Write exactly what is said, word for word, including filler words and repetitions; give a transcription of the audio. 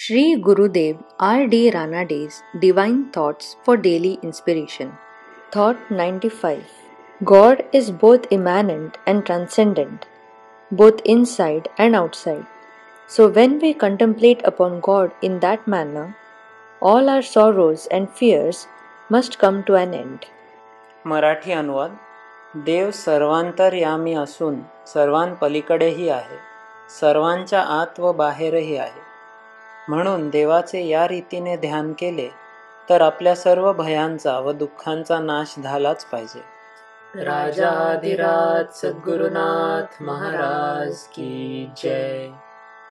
Shree Gurudev R D Ranade's Divine Thoughts for Daily Inspiration. Thought ninety-five. God is both immanent and transcendent, both inside and outside. So when we contemplate upon God in that manner, all our sorrows and fears must come to an end. Marathi अनुवाद. देव सर्वांतर्यामी असून सर्वांपलीकडेही आहे, सर्वांच्या आत व बाहेरही आहे. म्हणून देवाचे या रीतीने ध्यान केले तर आपल्या सर्व भयांचा व दुःखांचा नाश झालाच पाहिजे. राजाधिराज सद्गुरुनाथ महाराज की जय.